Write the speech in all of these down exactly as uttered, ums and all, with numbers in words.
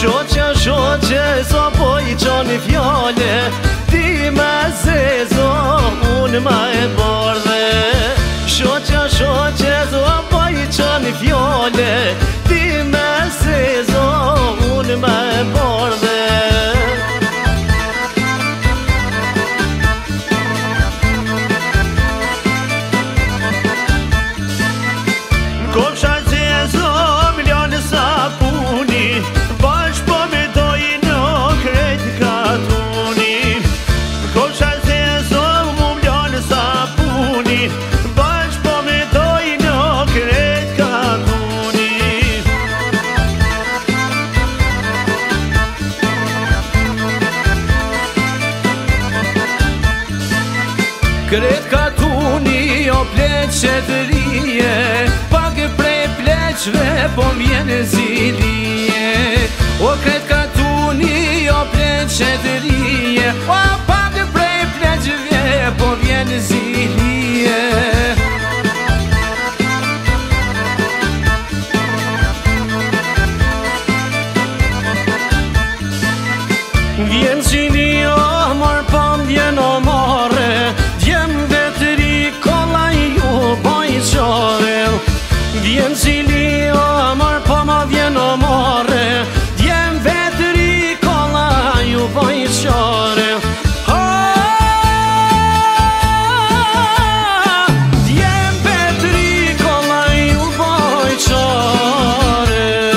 Shoqe, shoqe, sa po i qani fjale Ti me zezo, unë ma e bardhe Shoqe, shoqe, sa po i qani fjale Ti me zezo, unë ma e bardhe Kopsha zezo, milione sapuni Bash po me dojnë krejt katuni Kopsha zezo, milione sapuni Bash po me dojnë krejt katuni Krejt katuni o pleq qetërije Pak prej pleqve po mjene zilije O krejt katuni o pleq qetërije O pak prej pleqve po mjene zilije Vjen qini o mor po m'vjen o more Djem vetëri kolla ju boj qore Vjen qini o mor po ma vjen o more Djem vetëri kolla ju boj qore Djem vetëri kolla ju boj qore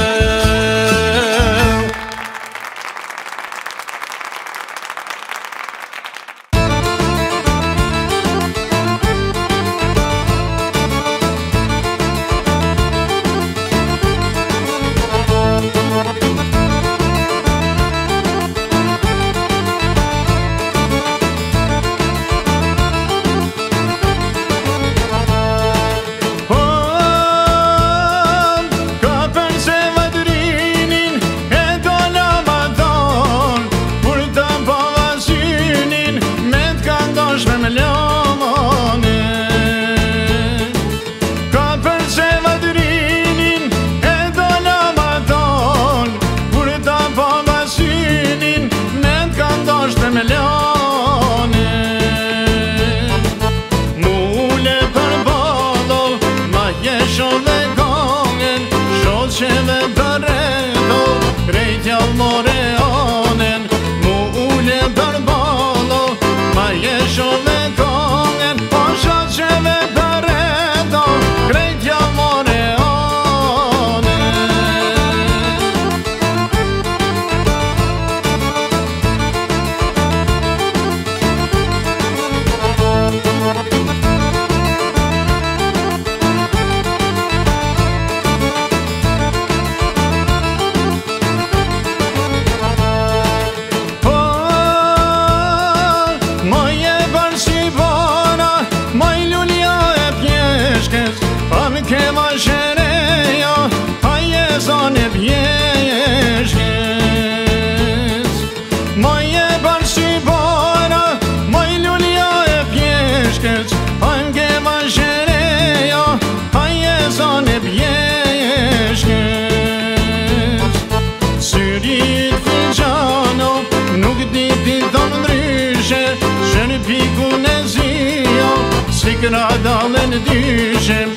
Sikra dalën dyshem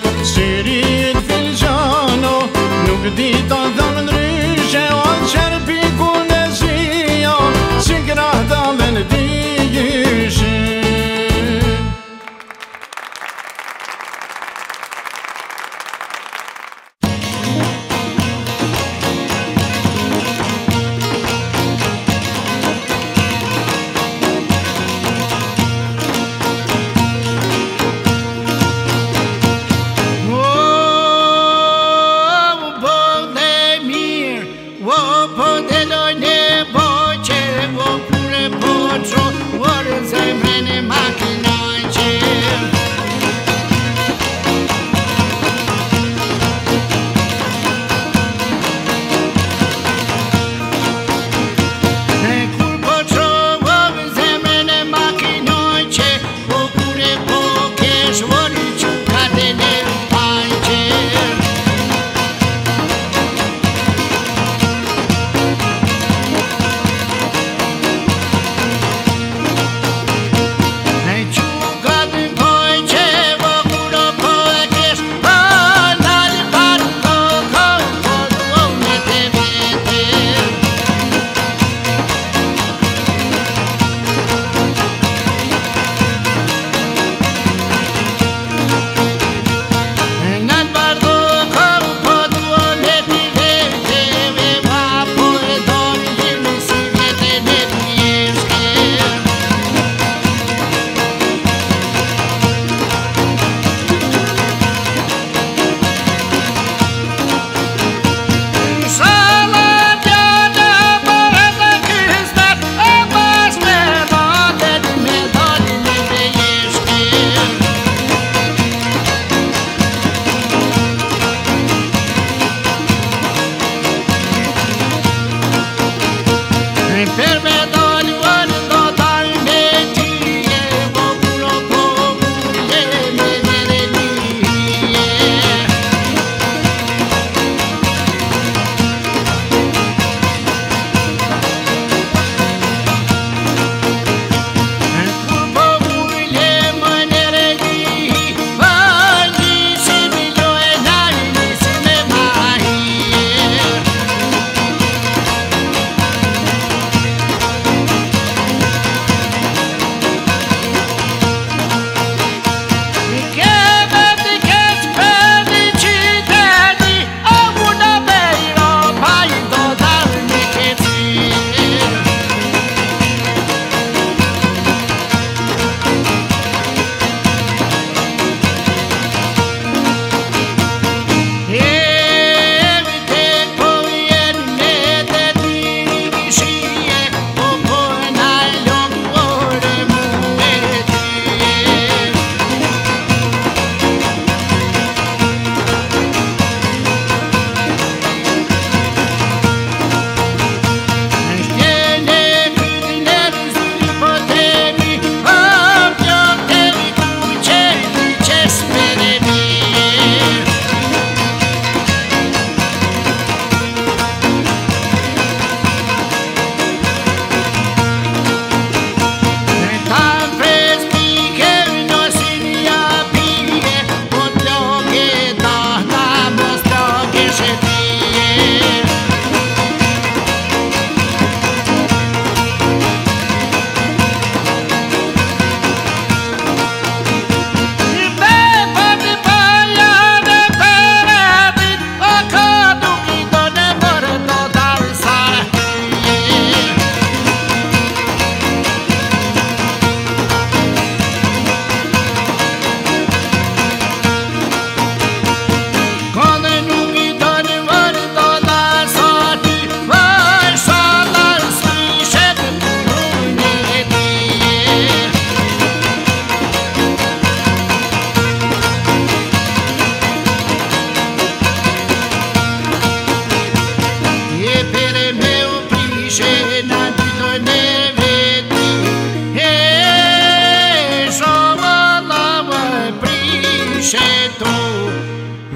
Syrit filgjano Nuk di ta dalën ryshe O qërë piku në zio Sikra dalën dyshem Me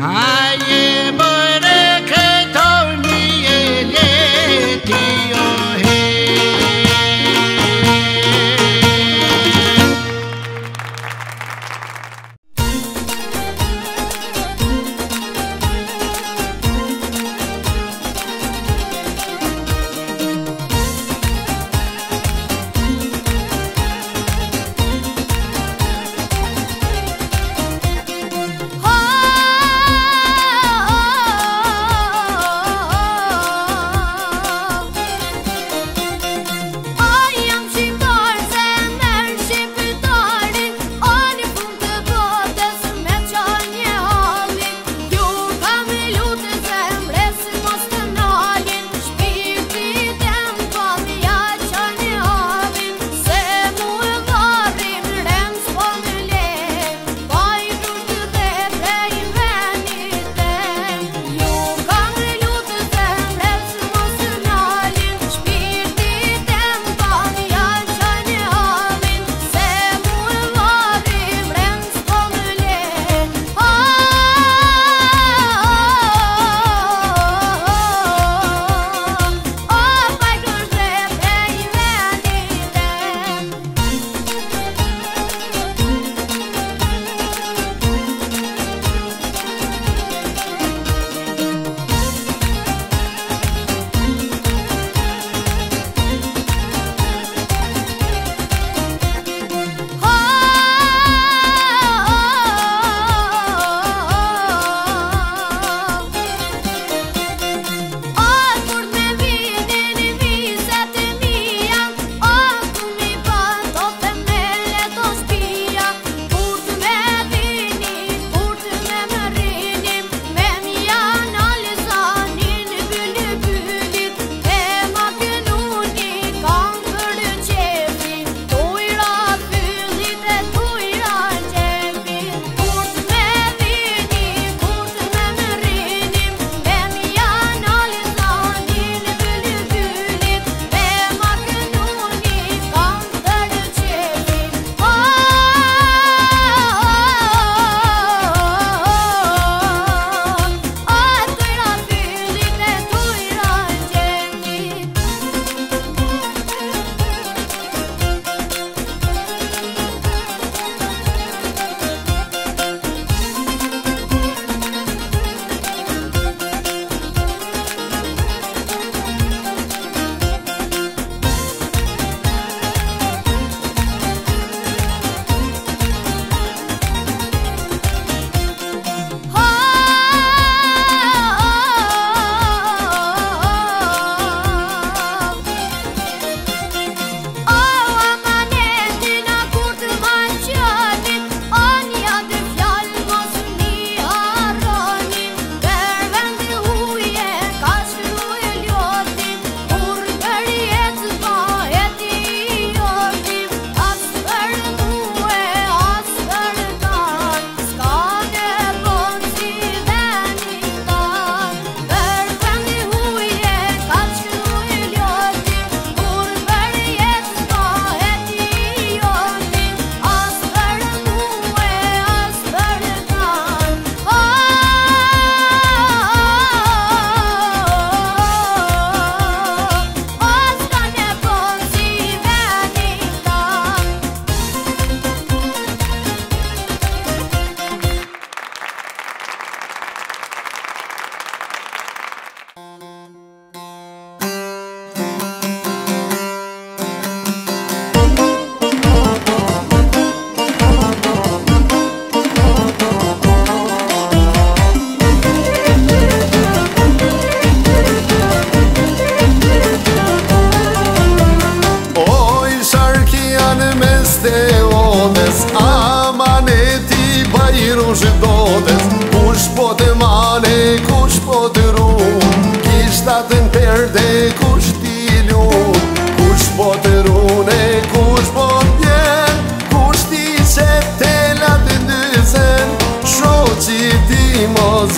zhdotes, kush po të mane, kush po të run, kishtatën perde, kush t'i lun, kush po të rune, kush po t'bjen, kush t'i qep telat të ndësen, shoqi ti mos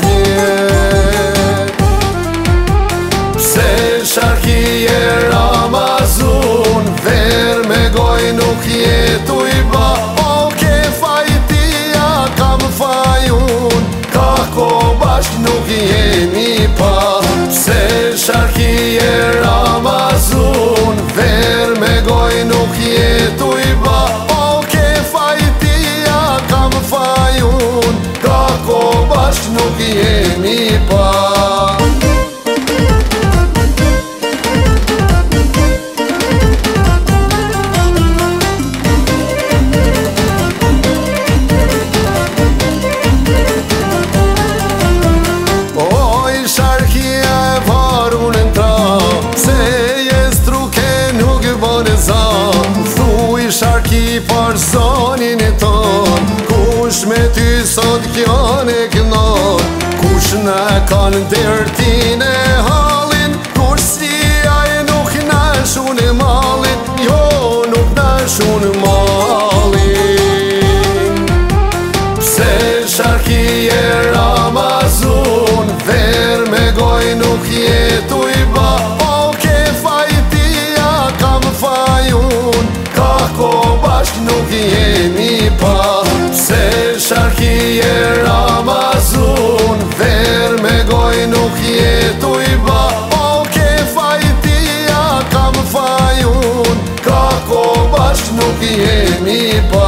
vjen. Pse sharkije Ramazun, ver me goj nuk jetu i ba, o ke fajtia kam fajun, ka ko bashk nuk jemi pa. Pse sharki e Ramazun, ver me goj nuk jetu i ba. O ke fajtia kam fajun, kako bashk nuk jemi pa. Thuj sharki par zonin e ton, kush me ty sot kjon e kënon. Kush në kanë dertin e halin, kush si aj nuk në shun e malin, jo nuk në shun malin. Pse sharki e Ramazun, ver me goj nuk jetu i ba. O ke fajtia kam fajun, kako bashk nuk jemi pa. Pse sharki e Ramazun, ver me goj nuk jetu i ba. O ke fajtia kam fajun, kako bashk nuk jemi pa.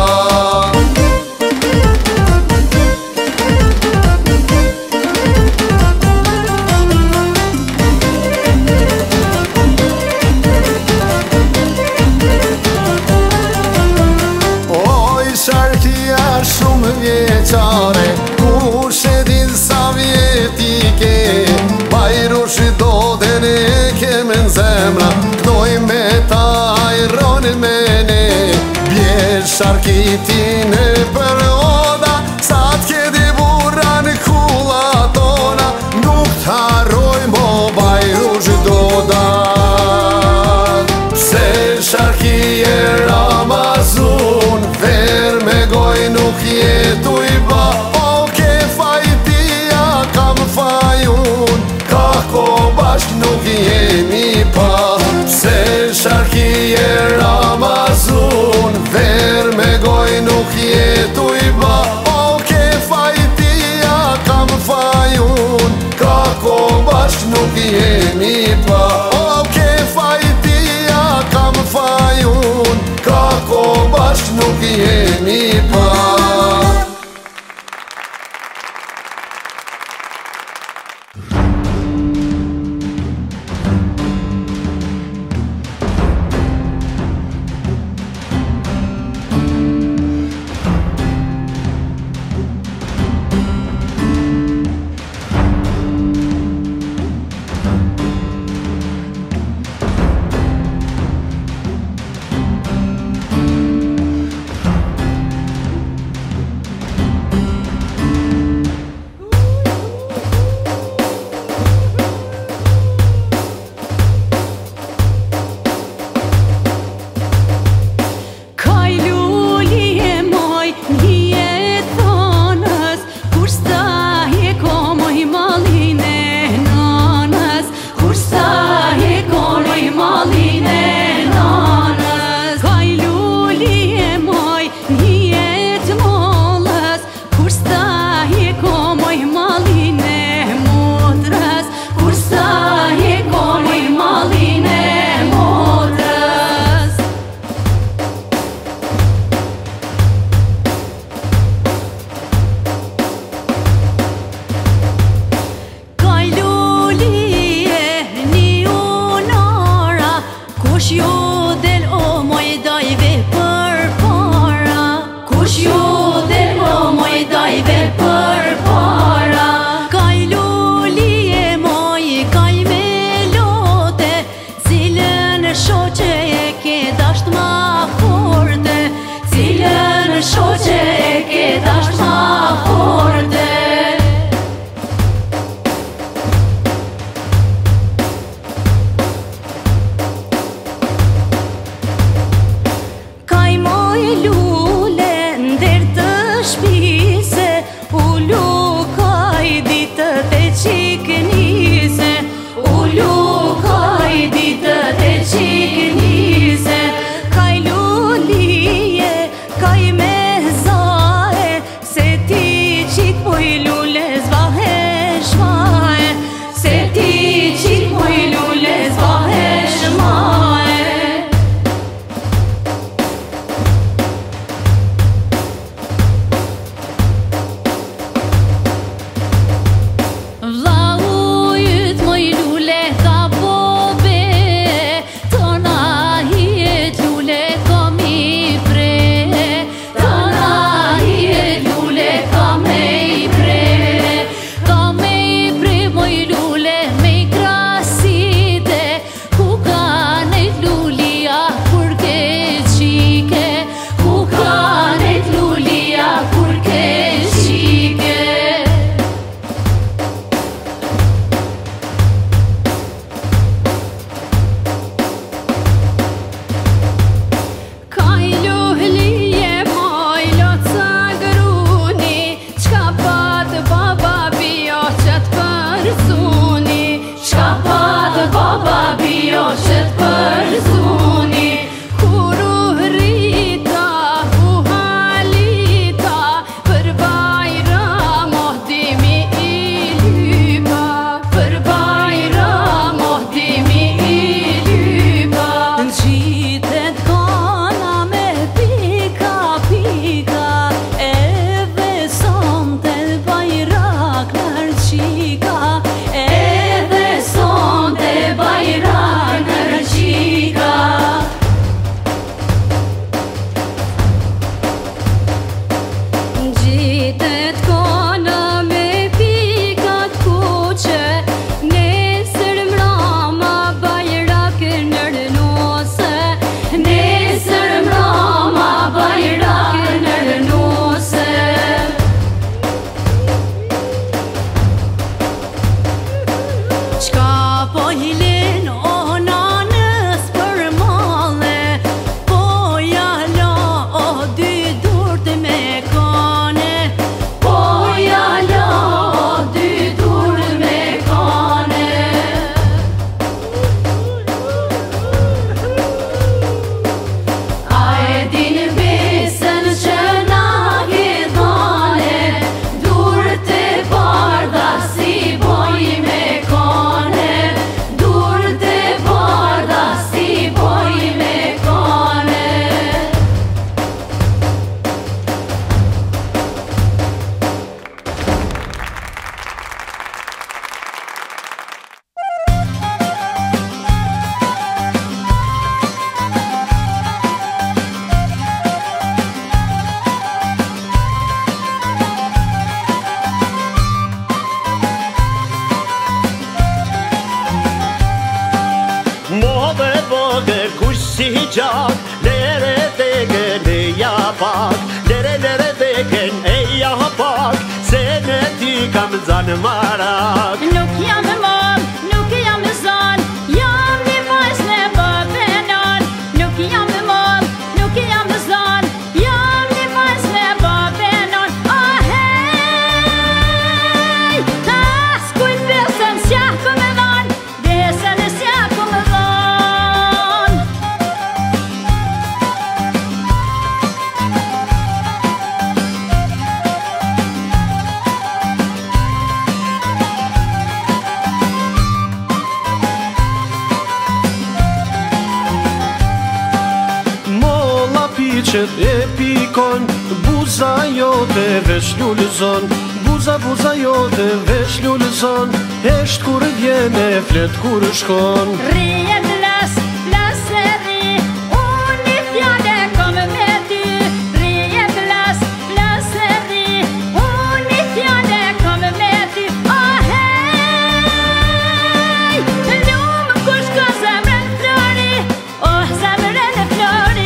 Shumë vjeqare, kush e din sa vjeti ke. Bajrush do dhe ne keme në zemra, knoj me ta ajronin me ne. Bje sharkiti në për oda, sa t'ke di burra në kulla tona. Nuk t'harroj mo bajrush do da. Pse sharki e Ramazun, ver me goj nuk jetu i ba. O ke fajtia kam fajun, kako bashk nuk jemi pa. Pse sharki e Ramazun, ver me goj nuk jetu i ba. O ke fajtia kam fajun, kako bashk nuk jemi pa. O ke fajtia kam fajun, kako bashk nuk jemi pa. si gjak, lere degen e ja pak, lere lere degen e ja pak, se në ty kam zanë marak. Nuk jam e mam, nuk jam e zan, jam një vajz në babenon. Nuk jam e mam, nuk jam e zan, jam një vajz në babenon. Ahej, as kujt besën s'ja për me dhan, besën e s'ja për me dhan. Qët e pikon, buza jote vesh lullëzon, buza buza jote vesh lullëzon, hesht kur vjen e flet kur shkon. Rije plas, plas e ri, unë një fjale kom me ty. Rije plas, plas e ri, unë një fjale kom me ty. Ahej, lumë kush ka zemrën flori, oh zemrën e flori.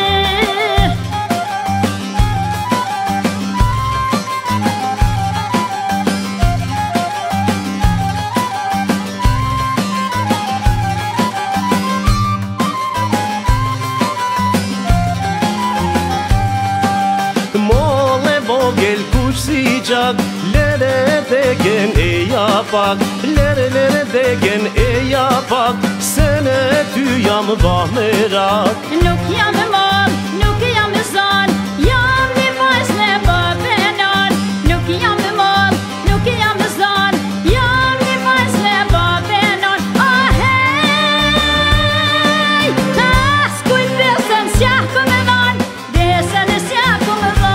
Si gjak, lere degen e ja pak, lere lere degen e ja pak, se në ty jam ba me rak. Nuk jam e mam, nuk jam e zan, jam një vajz në babenon. Nuk jam e mam, nuk jam e zan, jam një vajz në babenon. Ahej, as kujt besën s'ja për me dhan, besën e s'ja për me dhan.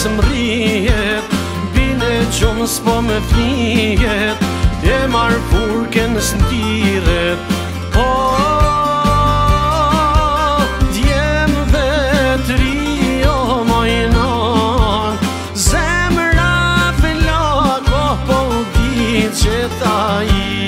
s'mrihet, bine gjumë s'po me flijet, e marë furken s'ndiret. O, djemve t'rio mojnon, zemra flako po di që ta i.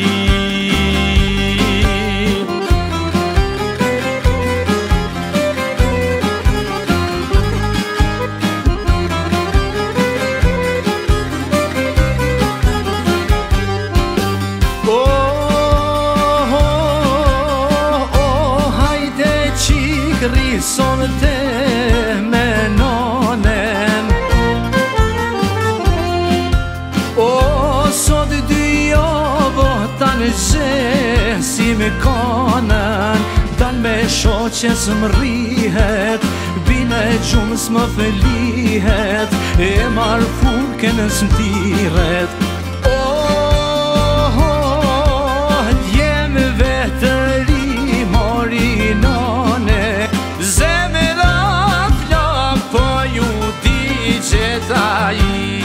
Rison të menonen, o sot dy jovo tanë gje si me konën, dal me shoqe s'mrihet, bine gjumë s'më felihet, e marë furken s'mtiret. O, djemve të ri morinone, zemra flak po ju di që ta i.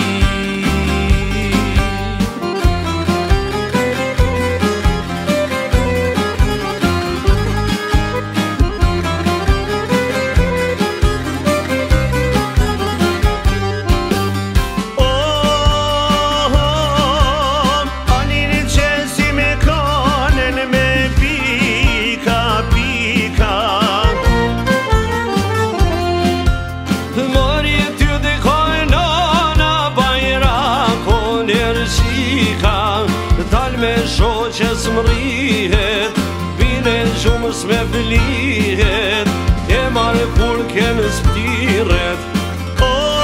Shoqe s'mrihet, bine gjumë s'me flihet, e marë furken s'ptiret. O,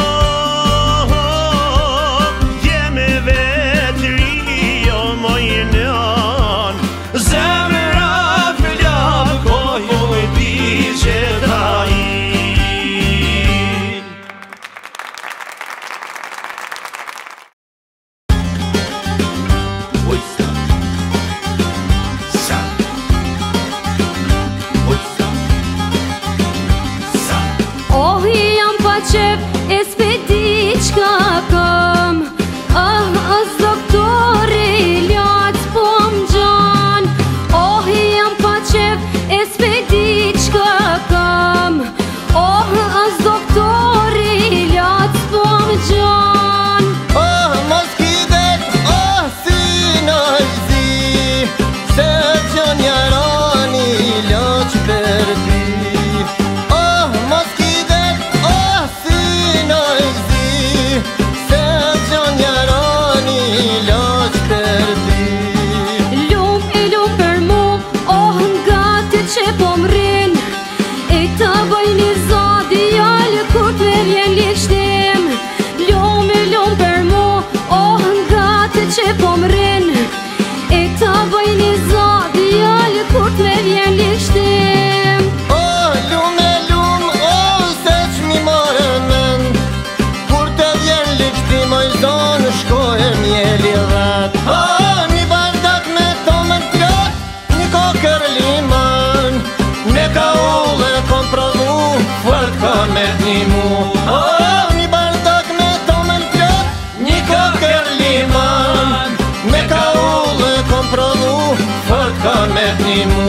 djemve t'rio mojnon, zemra flako ju di që ta i. Qep e s'peti qka këm, ah, as doktori ljat po m'gjan. Oh, jam pa qep e s'peti qka këm, oh, as doktori ljat po m'gjan. Oh, mos kidet, oh, si nëjzi, se gjon jarani lëq për ti. Oh, mos kidet, oh, si nëjzi, se gjon jarani lëq për ti. Lum e lum për mu, oh, nga të që po m'rin, e ta bëj një zadi jallë kur të vjen likshtim. Lum e lum për mu, oh, nga të që po m'rin, e ta bëj një zadi jallë kur të vjen likshtim. Oh, lume, lum, oh, se qmi more mend, kur të vjen likshtim oj zonë shkojë mjeli dhat. Oh, një bardak me tomën plot, një kokër limon, me ka ullë kom provu, fort ka me t'ni mu. Oh, një bardak me tomën plot, një kokër limon, me ka ullë kom provu, fort ka me t'ni mu.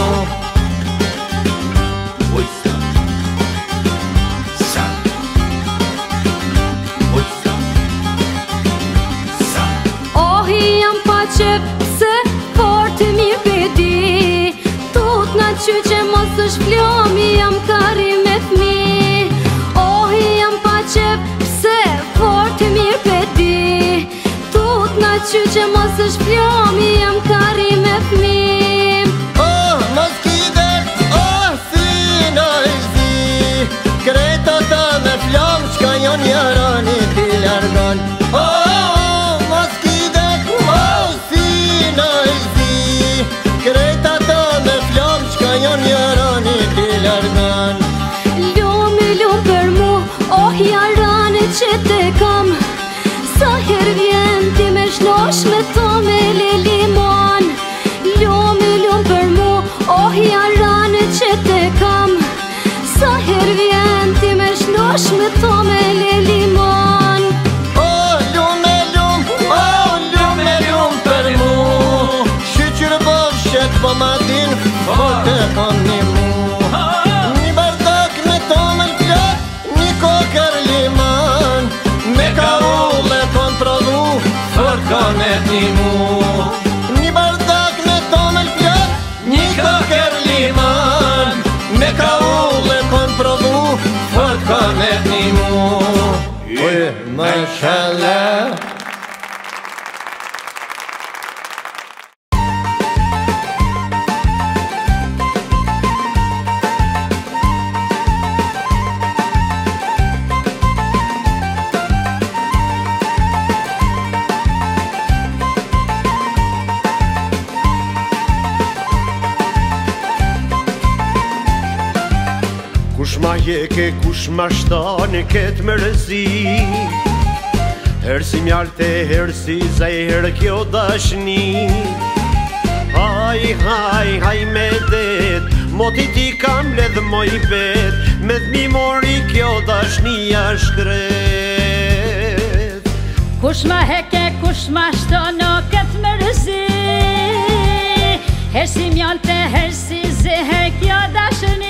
Oh, jam pa qep se fort të mirë pedi, tut na qy që mos është flomi jam kari me fmi. Oh, jam pa qep se fort të mirë pedi, tut na qy që mos është flomi jam kari me fmi. Oh, mos kidet, oh, si nëjzi, kreta ta me flam, qka jon jarani t'i largon. Oh, mos kidet, oh, si nëjzi, kreta ta me flam, qka jon jarani t'i largon. Lum e lum për mu, oh, jarane që te kam, sa her vjen ti me shlosh me to me le limon. Lum e lum për mu, oh, jarane që te kam, sa her vjen ti me shlosh me to me le limon. Ma je ke kush ma shtane ketë mërëzi, herë si mjalte, herë si zaj, herë kjo dashni. Haj, haj, haj me det, moti ti kam ledh moj bet, me dhmi mori kjo dashnia shkret. Kush ma heke, kush ma shtane ketë mërëzi, herë si mjalte, herë si zaj, herë kjo dashni.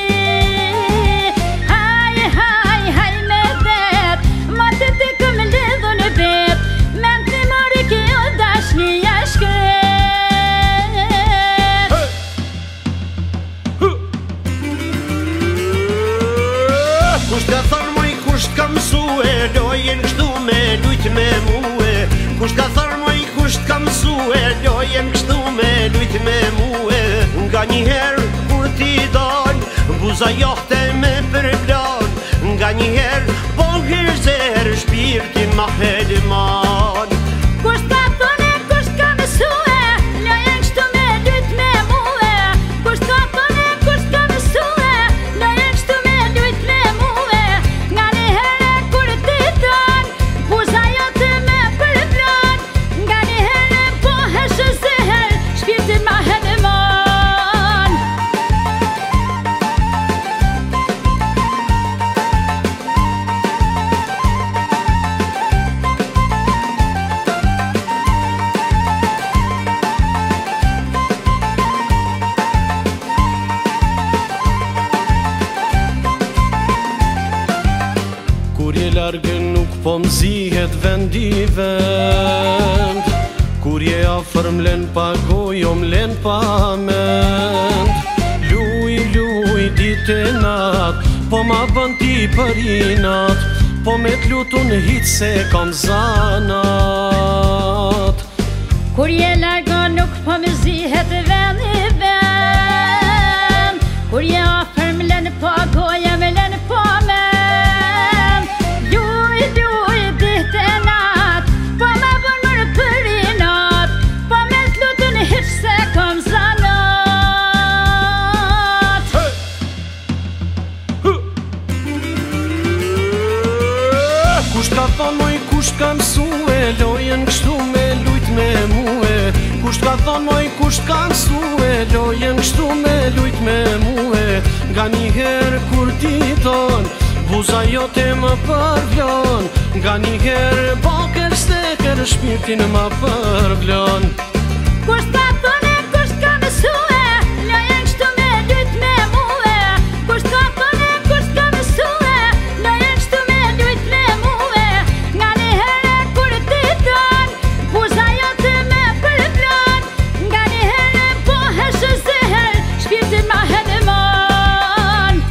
Kusht ka thonë moj, kusht ka mësue, lojen kështu me lujt me muhe. Kusht ka thonë moj, kusht ka mësue, lojen kështu me lujt me muhe. Nga njëherë kur ti dal, buza johte me përplan. Nga njëherë po herë shpirtin ma helman. Kusht ka thonë, kusht ka mësue, lojen kështu me lujt me muhe. Kusht ka thonë, kusht ka mësue, lojen kështu me lujt me muhe. Nga njëherë kur ti dal, buza jote me përplan. Nga njëherë po herë zëher, shpirtin ma helman. Kur je largë nuk po mzihet vendi vend, kur je afër m'len pa gojë, m'len pa mend. Luj, luj ditë e nat, po ma bën ti për inat, po me t'lutun hit se kam zanat. Kur je largo nuk po mzihet vendi vend, kur je afër m'len pa gojë, m'len pa mend. Kusht ka thonë moj, kusht ka mësue, lojen kështu me lujt me muhe. Kusht ka thonë moj, kusht ka mësue, lojen kështu me lujt me muhe. Nga njëherë kur ti ton, buza jote më përvlon. Nga njëherë baker steker, shpirtin më përvlon. Kusht ka thonë, kusht ka mësue, lojen kështu me lujt me muhe. Kusht ka thonë, kusht ka mësue, lojen kështu me lujt me muhe. Nga njëherë kur ti ton, buza jote me përvlon. Nga njëherë po herë zëher, shpirtin ma helman.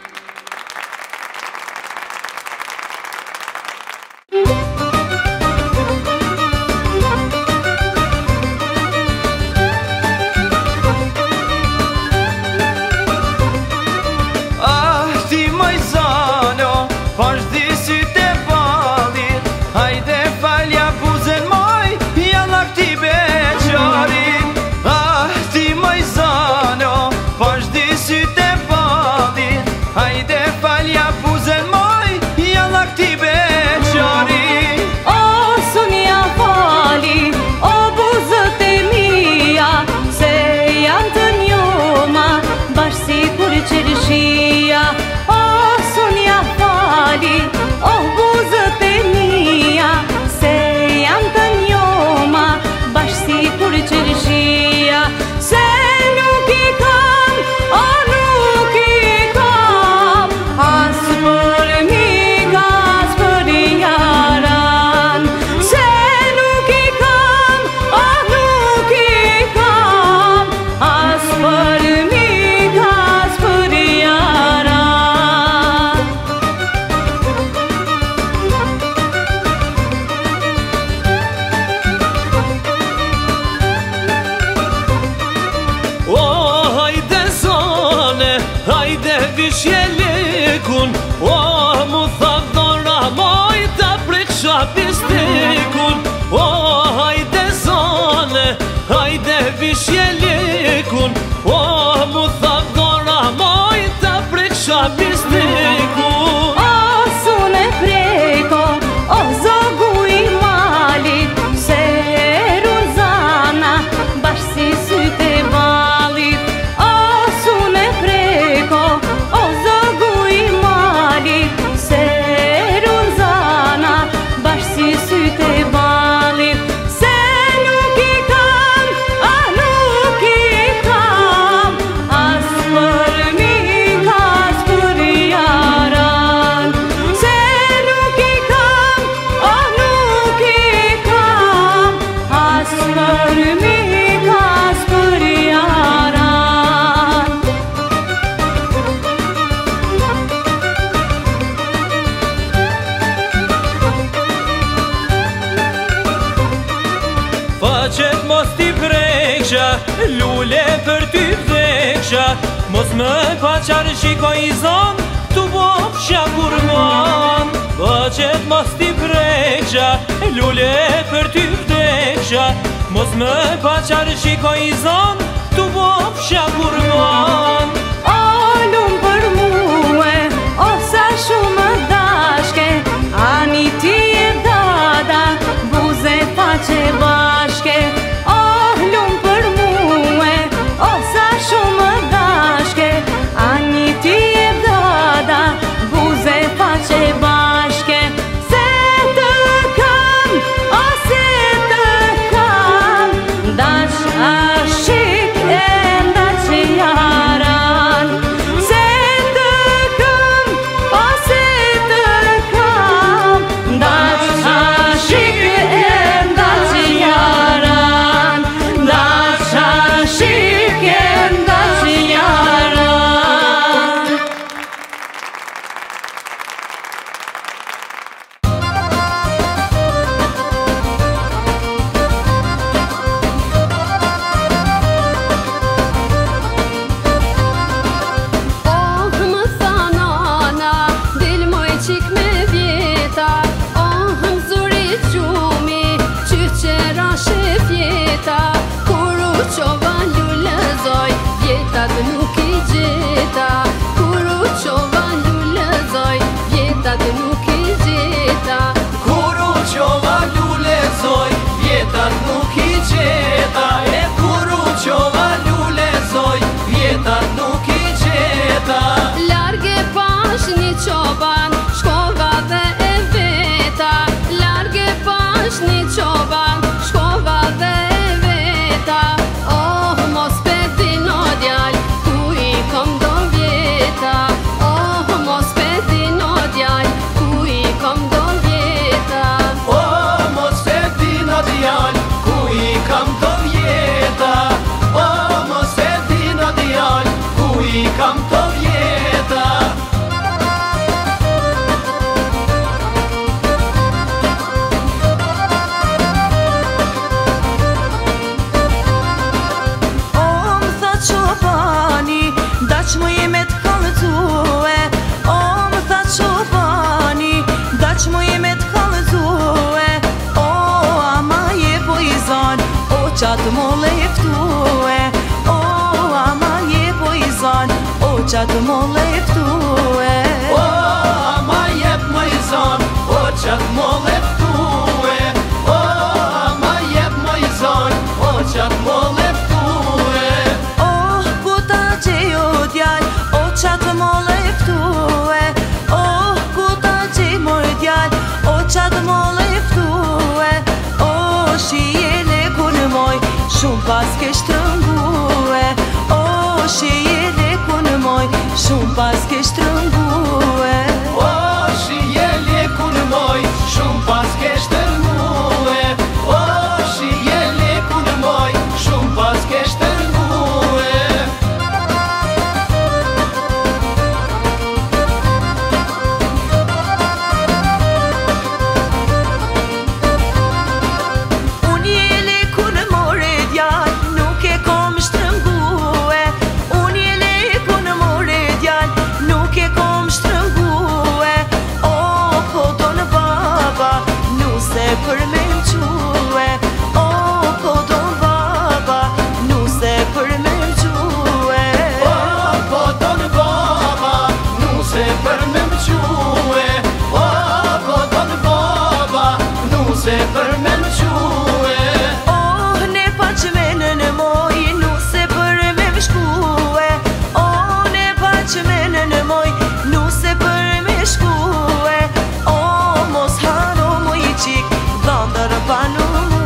Ah, ti moj zano, vazhdi sytë e ballit. Hajde falja buzen moj, jalla këti beqarit. Ah, ti moj zano, vazhdi sytë e ballit. Hajde falja buzen moj, jalla këti beqarit. O Sonja fali, o buzët e mia, se janë të njoma, bashkë si kur qërshia. O Sonja fali, o buzët e mia, se janë të njoma, bashkë si kur qërshia. Se nuk i kam, o nuk i kam, as për mi, as për jaran. Se nuk i kam, o nuk i kam, as për mi, as për jaran. O, hajde zone, hajde vishje lekun. O, mu tha dhora moj, ta preqa pistekun. O, hajde zone, hajde vishje lekun. O, mu tha dhora moj, ta preqa pistekun. qëtë mos t'i preksha, lule për ty vdeksha, mos më pa qarë shikoj i zonë, tu bofsha kurman. Qëtë mos t'i preksha, lule për ty vdeksha, mos më pa qarë shikoj i zonë, tu bofsha kurman. O lumë për muë, o sa shumë dashke, ani ti e dada, buze faqe bashke. O lumë për muë, o sa shumë dashke, ani ti e dada, buze faqe bashke. Se të kam, o se të kam, dash ashik e ndash jaran. Se të kam, o se të kam, dash ashik e ndash jaran, dash ashik e ndash jaran. Oh, më tha nana, del moj qik me vjeta. Oh, më zuri qumi, qyqera shefjeta. Kur u qova lullëzoj, vjetat nuk i gjeta. Kur u qova lullëzoj, vjetat nuk i gjeta. Kur u qova lulezoj, vjetat nuk i gjeta. E kur u qova lulezoj, vjetat nuk i gjeta. Large pash një qoban, shkova dhe e veta. Large pash një qoban, shkova dhe e veta. Oh, mos peti no djal, ku i kom do vjeta. Oh, mos peti no djal, ku i kom do vjeta. O, mos e dina djal, ku i kam të vjeta. O, mos e dina djal, ku i kam të vjeta. O më tha qobani, daq më jeme t'kallëzue. O më tha qobani, daq më jeme t'kallëzue. O ama je po i zan, o qatë më leftue. O ama je po i zan, o qatë më leftue. O, ama jep më i zon, o qatë më leftue. O, ama jep më i zon, o qatë më leftue. Oh, ku ta gjejo djal, o qatë më leftue. Oh, ku ta gjej moj djal, o qatë më leftue. Oh, shijele ku në moj, shumë pas ke shtrëngue. Oh, shijele ku në moj, shumë pas ke shtrëngue. O, shijele ku në moj, shumë pas ke shtërngue. O, shijele ku në moj, shumë pas ke shtërngue. Unë jele ku në more djal, nuk e kom shtrëngue. Unë jele ku në more djal, nuk e kom shtrëngue. O, po do në baba, nuse për me më quë. O, po do në baba, nuse për me më quë. O, po do në baba, nuse për me më quë. O, po do në baba, nuse për me më quë. Oh, ne pa që menën e moj, nuse për me më shkue. Oh, ne pa që menën e moj, nuse për me shkue. Oh, mos hano mu i qik, dhëndër pa nu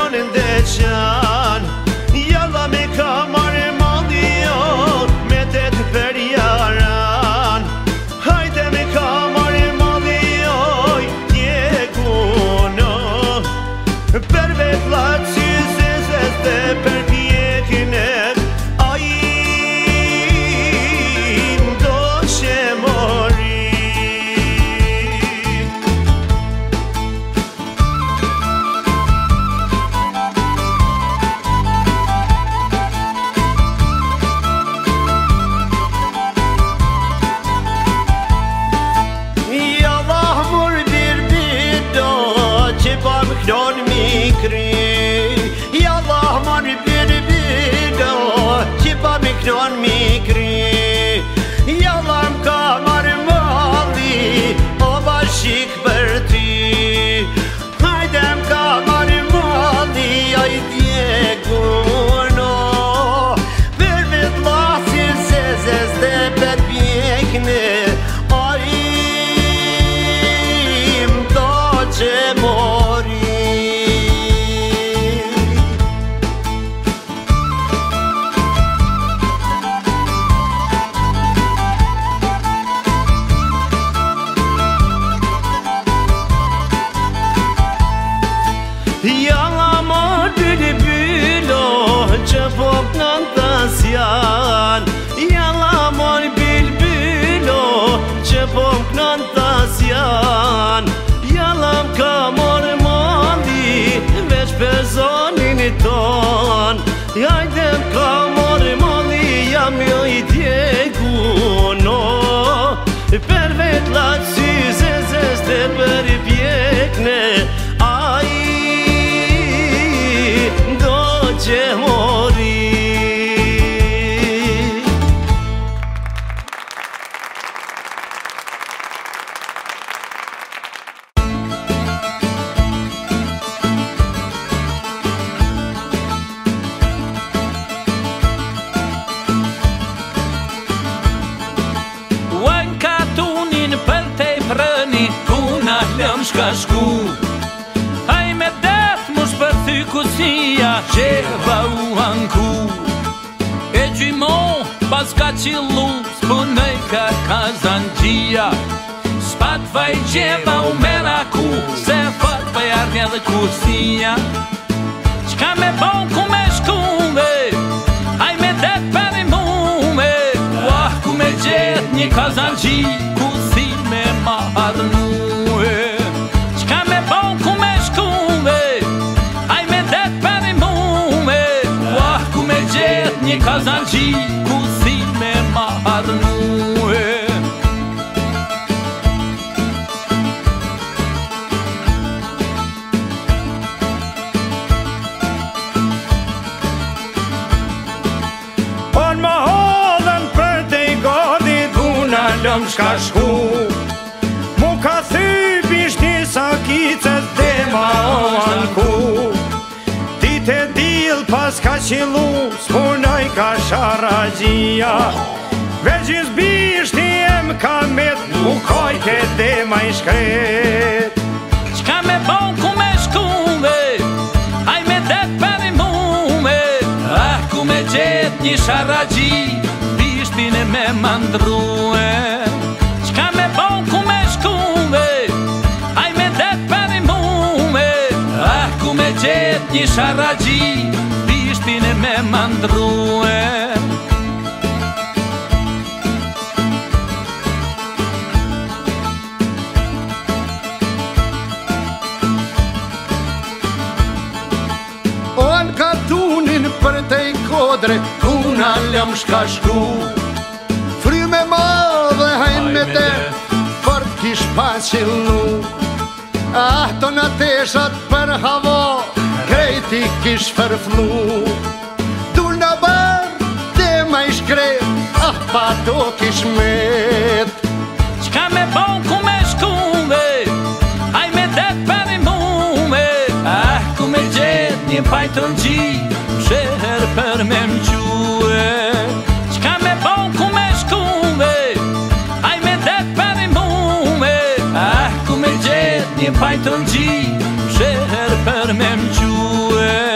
në ndeqan. Jalla me kamare maldion, me të të perjaran. Hajde me kamare maldioj, tjekuno. Per vetlat si zezes dhe per pjekine, ajim do që mori. Knon mi kry, Jallah man mi bini bino, që pa mi knon mi kry. Jallah m'ka marrë malli, o bashik për ty. Hajde m'ka marrë malli, aj djeguno. Për vit lasin se zez dhe për pjekne, ajim do që mori. Jalla mor bülbülo, që po kënon të sjan. Jalla mor bülbülo, që po kënon të sjan. Jalla m'ka mor malli, veç për zonin i ton. Hajde m'ka mor malli, jam jo i djeguno. Per vetlat si zezes dhe për i pjekne, që mori. Uan ka tunin për te i prëni, kuna lëm shka shku. Aj me def mush për thy kusia, që va u anku. E gjymon pas ka qilu, s'punëj ka kazanqia. Spat vaj gjeva u meraku, se fat vaj ardhja dhe kusia. Qka me bon ku me shkume, aj me det për i mume. Wah ku me gjet një kazanqi, ku si me ma ardhnue. Qka me bon ku me shkume, aj me det për i mume. Wah ku me gjet një kazanqi, ku si me ma ardhnue. On ma hodhen për te i godi, kuna lëm shka shku. Mu ka thy bishti sakicet dhe ma anku. Ti te dil pas ka qilu, s'punoj ka sharajia. Veqis bishti em ka met, mu kojke dhe ma i shkret. Qka me bon ku me shkume, aj me det për i mume. Ah ku me gjet një sharaji, bishtin e me mandrue. Qka me bon ku me shkume, aj me det për i mume. Ah ku me gjet një sharaji, bishtin e me mandrue. On ka tunin për te i kodre, kuna lëm shka shku. Fryme madhe hajn me te, për kish pa qilu. Ah, to në teshat për havo, krejti kish përflu. Dur në bar, te ma i shkret, ah, pa to kish met. Qka me bon ku me shkume, aj me det për i mume. Ah, ku me gjet një pajton gji, sheher për me mque. Qka me bon ku me shkume, aj me det për i mume. Ah, ku me gjet një pajton gji, sheher për me mque.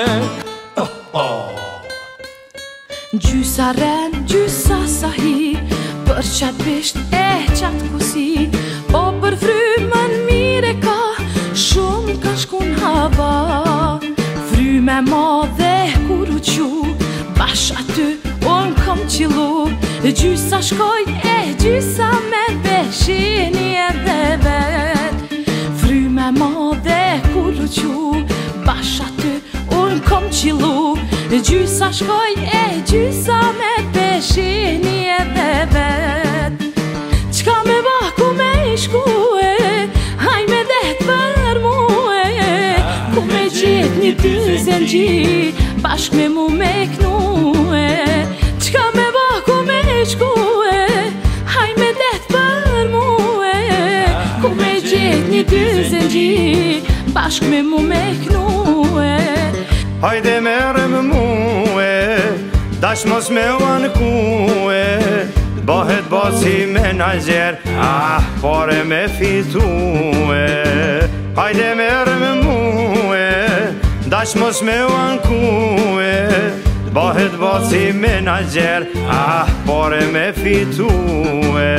Gjysa ren, gjysa sahi, për qatë bisht e qatë kusi. Po për frymën mire ka, shumë ka shkun hava. Fryme madhe kur u qu, bash aty unë kom qilu. Gjysa shkoj e gjysa me beshini edhe vet. Fryme madhe kur u qu, bash aty unë kom qilu. Gjysa shkoj e gjysa me beshini edhe vet. Qka me baku me ishkue, haj me det për muë. Ku me gjit një dyzen gji, bashk me mu me knue. Qka me baku me ishkue, haj me det për muë. Ku me gjit një dyzen gji, bashk me mu me knue. Hajde mere më muë, dash mos me uankue. Bëhet basi menager, ah, pare me fitue. Hajde mere më muë, dash mos me uankue. Bëhet basi menager, ah, pare me fitue.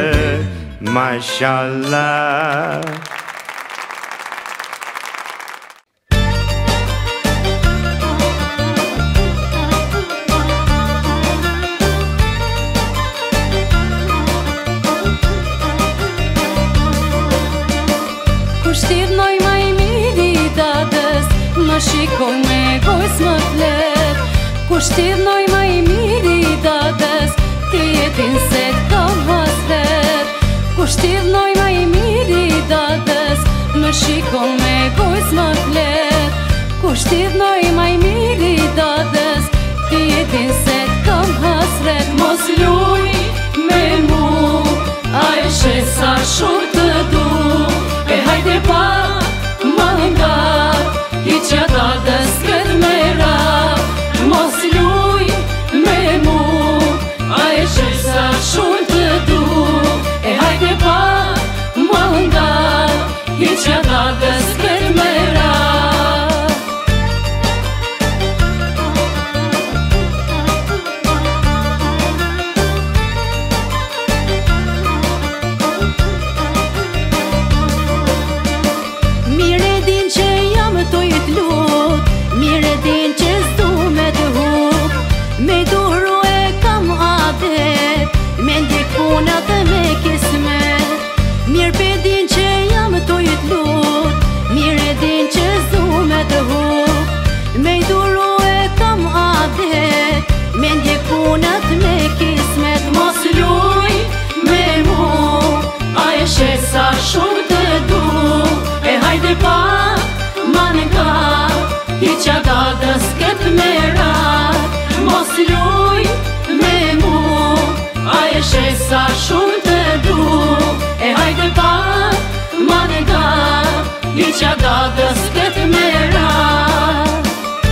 Mashallah. Shtirnoj ma i miri dadës, më shikoj me gojës më flet. Kur shtirnoj ma i miri dadës, ti jetin se t'kam hasret. Kur shtirnoj ma i miri dadës, më shikoj me gojës më flet. Kur shtirnoj ma i miri dadës, ti jetin se t'kam hasret. Mos luj me mu, a e shesa shumë të du. E hajde pa më ngat, i që dadës këtë me rap. Mos luj me mu, a e shesa shumë të du. E hajde pa më ngat, i që dadës këtë me rap. Mire din që jam të jët lut, mire din që zdu me dëhuk. Me duru e kam adet, me ndik punat dhe me kismet. Mirë pe din që jam të jët lut, mire din që zdu me dëhuk. Me duru e kam adet, me ndik punat me kismet. Mos luj me mu, a e shesa shumë të du. E hajde pa ma nga, i qa dadës këtë me rat. Mos luj me mu, a e shesa shumë të du. E hajde pa ma nga, i qa dadës këtë me rat.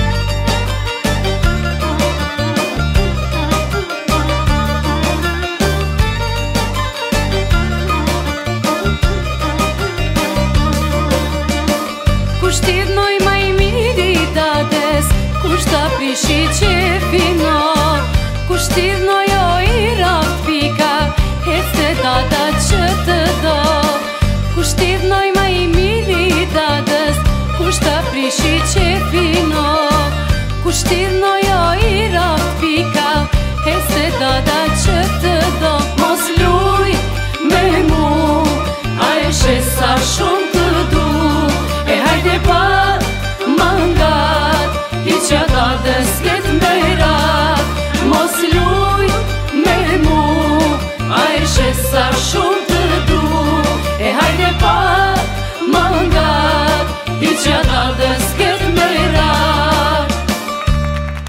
Shtirnoj ma i miri dadës, kush ta prishi qefino. Kush shtirnoj o i raft pika, hec të dada që të do. Kush shtirnoj ma i miri dadës, kush ta prishi qefino. Kush shtirnoj o i raft pika, hec të dada që të do. Mos luj me mu, a e shesa shumë të du. E hajde pa më ngat, i që dadës këtë me rat. Mos luj me mu, a e shesa shumë të du. E hajde pa më ngat, i që dadës këtë me rat.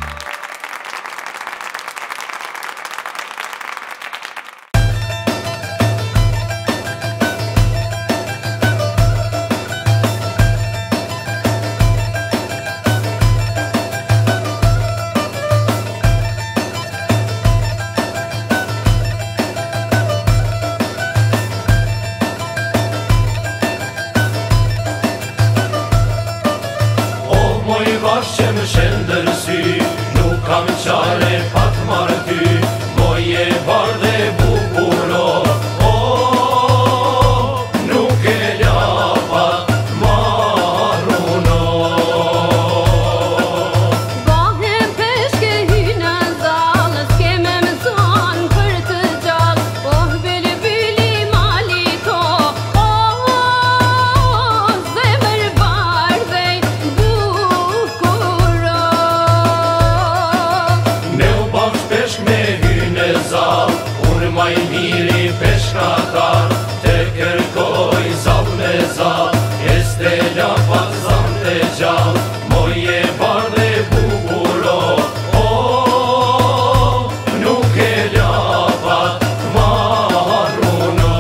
maj miri peshkatar, të kërkoj zap me zap, e stela pa zam të gjall, moje bardhe bukuro, o, nuk e lapat marruno.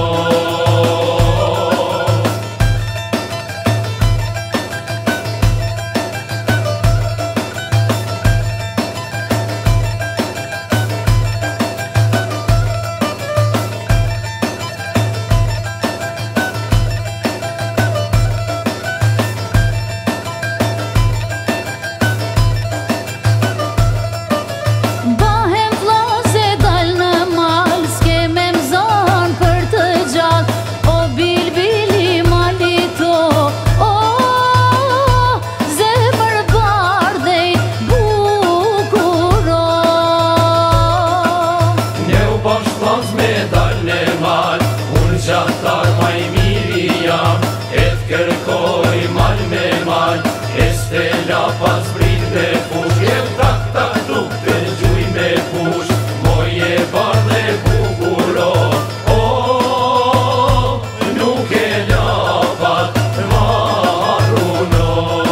Bahem vllase dal në mal, s'ke me mzon për të gjall, o bilbili malito, o zemër bardhej bukuro. Ne u bash vllaz me dal në mal, unë gjatar maj miri jam, e t'kërkoj mal me mal, e stela pas brit me fush, e tak tak tuk të gjuj me fush, moje bardhe bukuro, o, nuk e lapat marruno.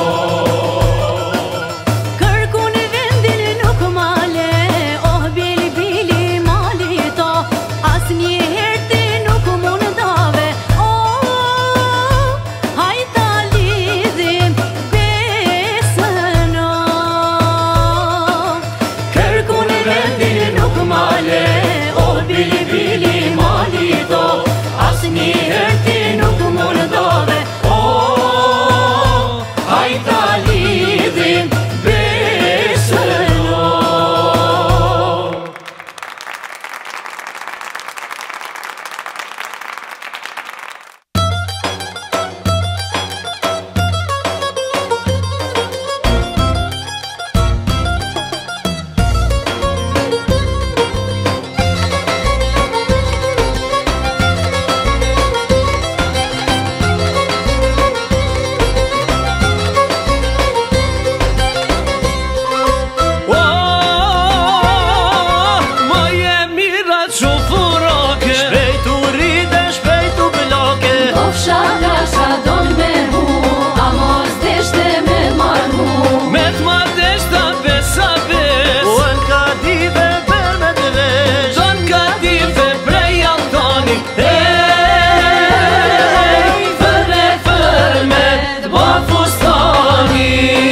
Kërku në vendin nuk male, oh bilbili malito, as një herë ti nuk mundave, oh, hajta lidhim besën, oh. Kërku në vendin nuk male, oh bilbili malito, as një herë ti nuk mundave, oh, hajta lidhim besën, oh. Moje mira që furake, shpejtu ride, shpejtu blake, Ofsha kasha don me hu, a mos deshte me marru. me t'mar deshta besa bes, O në ka dive për me të vesh, zon ka dive prej altani, Ej, fërre fërme, t'ba fustani.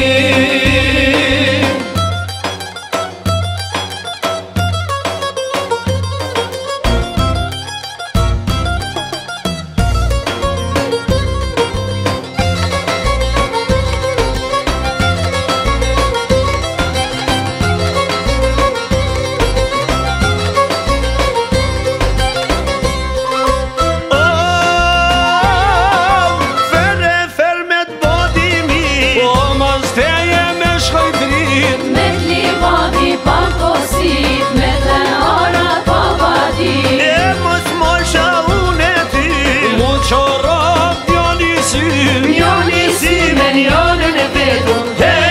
Fere fermet bodi mi, Po ma steje me shkoj drit, me t'livadi pa kosit, me të ara pa vadit. e mos mosha unë e ty, mu qorop djali sy, njoni si me njonën e vetun.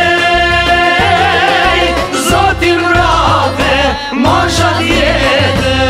Hej, zotin rave, mosha tjetër.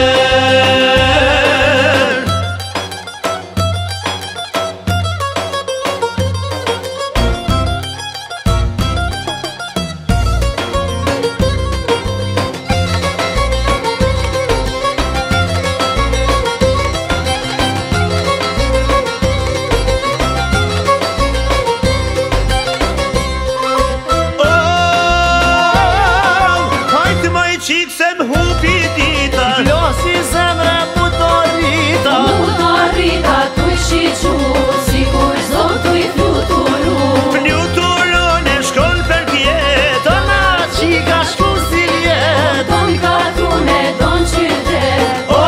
Hajtë maj qikë se m'hupi dita, Vlosi zemre putorita, Mutarita t'u shiqu, si kur zotu i fluturu. fluturon e shkon për tjetë, na qika shku si ljet, Don katune, don qytet, o,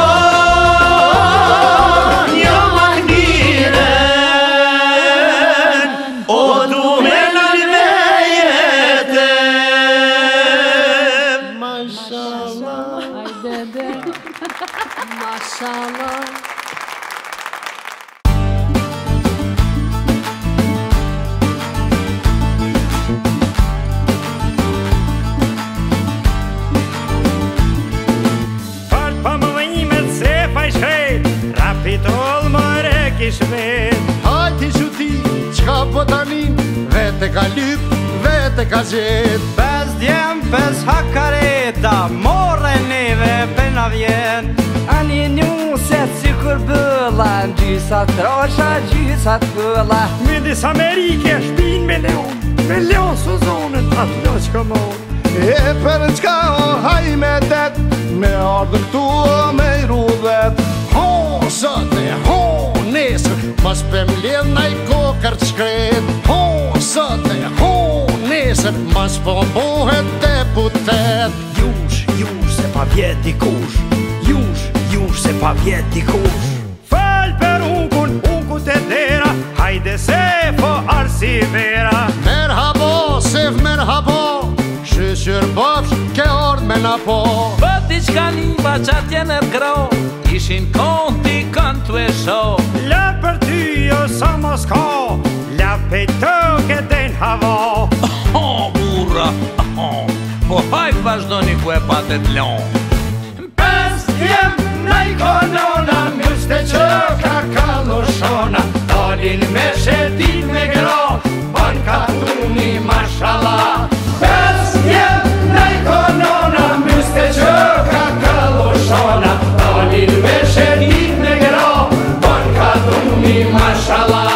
një magniren, o du me nën me jetën. Mashallah. Part pa më vënjimet se ish vet. Hajti quti, qka po tanin, vete ka lyp, vete ka gjet. Pes djem, pes hakareta, more neve pena vjen. Ani njuset si kur bëlla, gjysat trasha, gjysat bëlla. Midis Amerike, shpin me leon, me leon së zonën, atë lo që mon. E për qka o haj me det, me ardhë këtu o me i rudhet. Ho, sëte, ho, nesër, mos pëm ledh naj kokër të shkret. Ho, sëte, ho, nesër, mos po mbohet deputet. Jush, jush, se pa vjet dikush. Jush, jush, se pa vjet dikush. Fal për unkun, unkut e dera, hajde se fo arsi vera. Merhabo, sef merhabo, shqyr bafsh, ke ord me na po. Bëti qka një baqatje në t'gro, ishin konti kanë t'u e sho. La për ty jo sa mos ka, la pe të këten hava. Ho, burra, ho, po hajt vazhdoni ku e patet lon. Pes jem në i konona, mjuste që ka kalushona. Dalin me shetit me gra, ban ka tuni mashallah. Pes jem në i konona, mjuste që ka kalushona. Dalin me shetit me gra, ban ka tuni mashallah.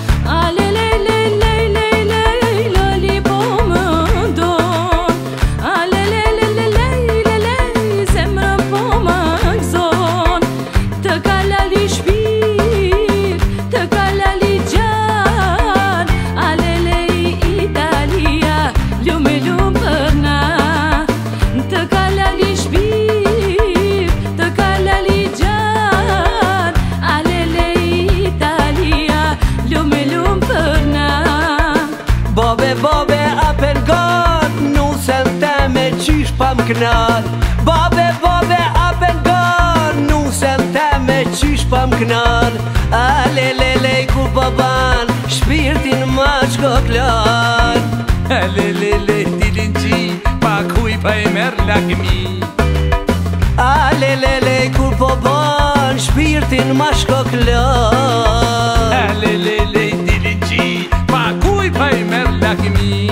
Babe, babe, apen gat, nusën te me qysh pa m'knat. Babe, babe, apen gat, nusën te me qysh pa m'knat. Ale, le, le, ku baban, shpirtin ma qko klan. Ale, le, le, dilin qi, pa kuj pa e mer lakmi. Ale, le, le, ku baban, shpirtin ma qko klan. Ale, le, le, dilin qi, pa kuj pa e mer lakmi.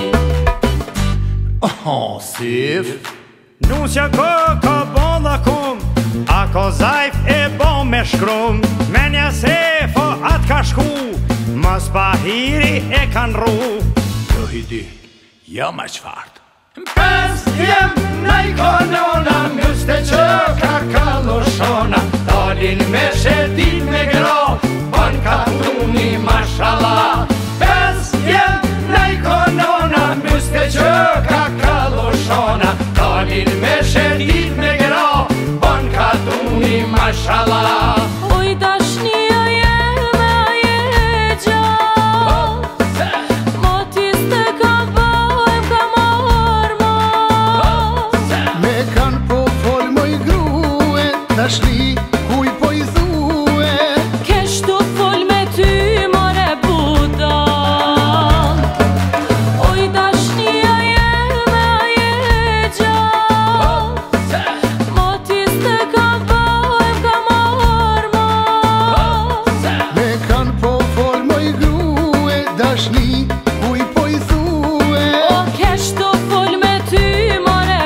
Oh, sif. Nusja ko ka bon dhe kum, a ko zajf e bon me shkrum. Menja se fo at ka shku, mas pa hiri e kan ru. Jo hidi, jo ma qfart. Pes jem në i konona, mjuste që ka kalushona. Dalin me shetit me gra, ban ka tuni mashallah. Pes jem në i konona, mjuste që ka kalushona. Dalin me shetit me gra, ban ka tuni mashallah. Oj dashnia jeme a je gjall, motis të ka bëjmë ka marma. Me kan po fol moj grue, dashni kuj po i thue. Kesh të fol me ty more budal. Oj dashnia jeme a je gjall, motis të ka bëjmë ka marma. Me kan po fol moj grue, dashni kuj po i thue. O kesh të fol me ty more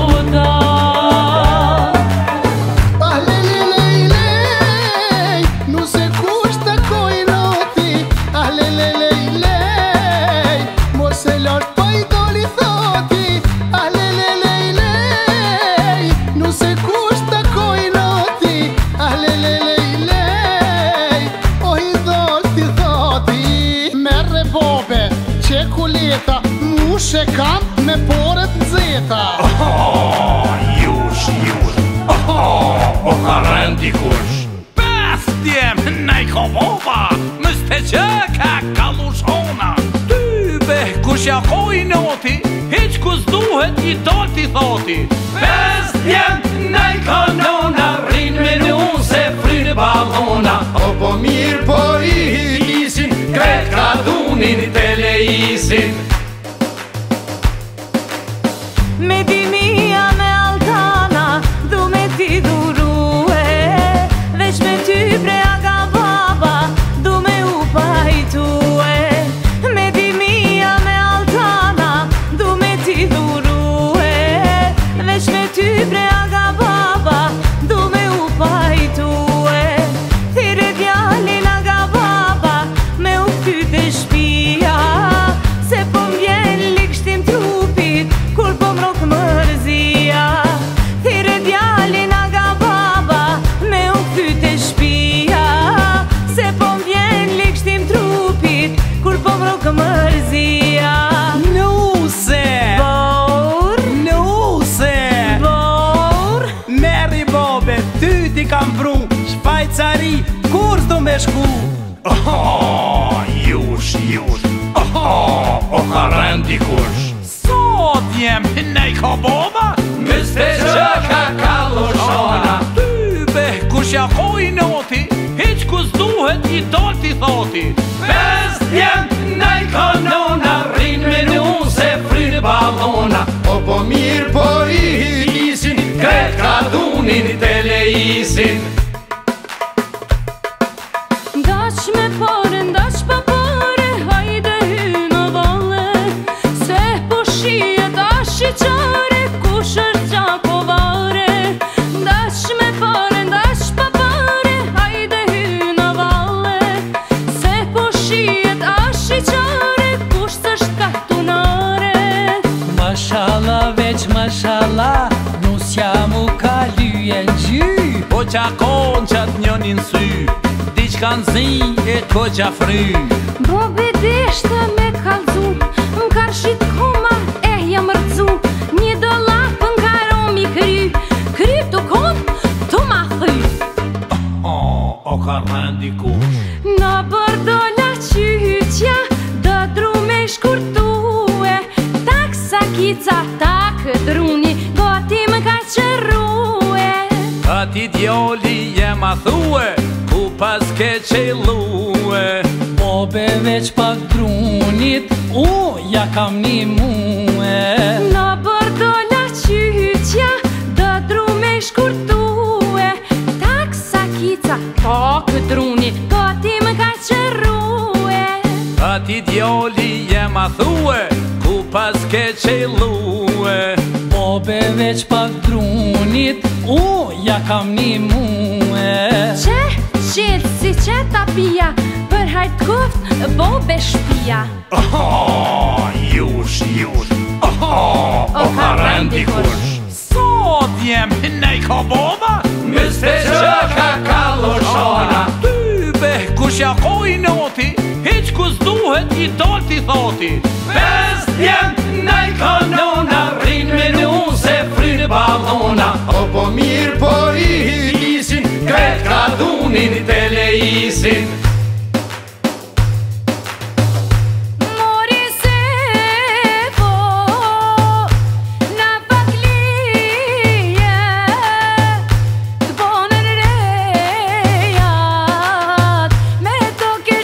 budal. Ah, le, le, le, le, nu se kush të koj noti. Ah, le, le, le, le, mos e lart pa i doli thoti. Ah, le, le, le, le, nu se kush të koj noti. Ah, le, le, le, le, o i dol ti thoti. Merre bobe, qekuleta, mushe kam me poret nxeta. Oh, jush, jush, oh, po ka rendi kush. Pes djem në i komoba, mëste që ka kalushona. Ty be, kush ja koj noti, hiq kus duhet i dol t'i thoti. Pes djem në i konona, rrin me nun se frin balona. O po mirë po i hisin, kret ka dunin teleisin. Me dinia me altana, du me ti durue. Veç me ty prea ka baba, du kam vru, Shvajcari, kur s'do me shku? Oh, jush, jush, oh, o ka rendi kush. Sot jem nej ka boba, Mëste që ka kalloshona. ty be kush ja koj noti, hiq kus duhet i dolti thoti. Pes jem nej ka nona, Rin me nu se frynë balona. O po mirë po i Isin, kret ka dunin teleisin. Ndash me pare, ndash pa pare, hajde hy në valle. Se po shije dash i qare, kush është gjakovare. Ndash me pare, ndash pa pare, hajde hy në valle. Se po shije dash i qare, kush është kartunare. Mashallah, veç mashallah, nusja mu ka lyjen gjy. Po qa kon qat njonin sy, diçkan zi e ko qa fry. Bobe deshte me kalzu, m'karshit koma e jam rëzu. Një dolap n'karo mi kry, kry t'u kom, t'u ma thy. Oh, o ka rendi kush. Në bërdolla qyqja, dë dru me shkurtue. Tak sakica, tak druni, goti më ka qërrue. Ati djoli jem a thue, ku pas ke qelue. Bobe veç pak drunit, u ja kam një muë. Në bërdolla qyqja, dë dru me shkurtue. Tak sakica, tak druni, goti më ka qërrue. Ati djoli jem a thue, ku pas ke qelue. Bobe veç pak drunit, u ja kam një muë. Qe, qelë si qe tapia, për hajt kuft, bobe shpia. Oh, jush, jush, oh, o ka rendi kush. Sot jem nej ka boba, Mëste që ka kalloshona. ty be kush ja koj noti, hiq kus duhet i dolti thoti. Pes jem nej ka nona, Rin me nu se frynë balona. O po mirë po i Isin, kret ka dunin teleisin. Mori se po, në paklije, t'bonën rejat, me toke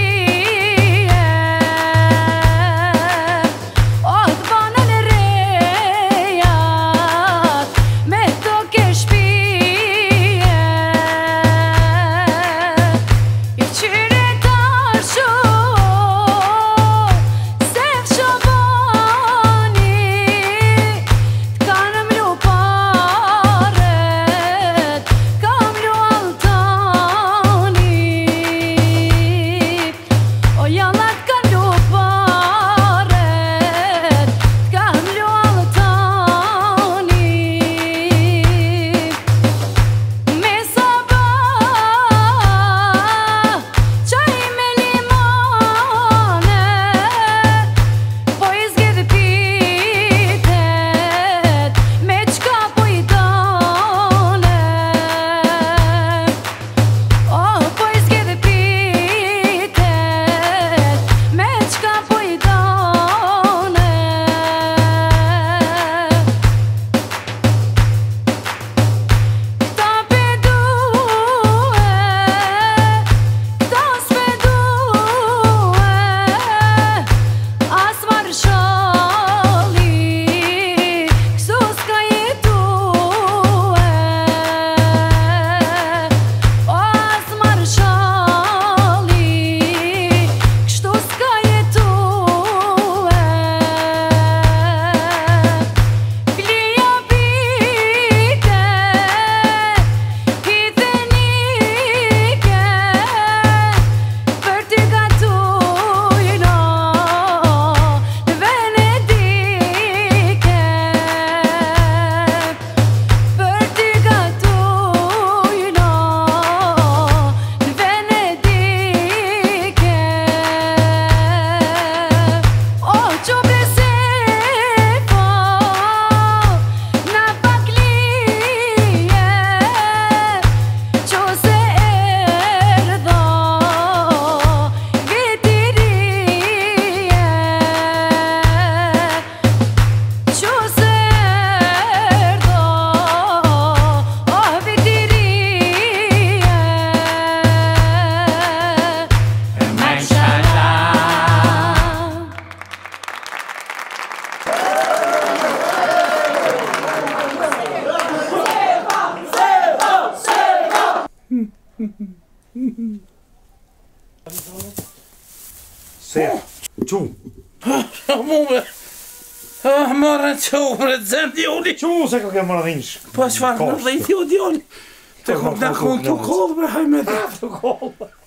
shpije. O t'bonën rejat, qo, prezent djali. Qo se ka ke marrë dhinsh. Po çfarë më dhejti o djali? Të kom të kom të kollë, bre, hajme dhe të kollë.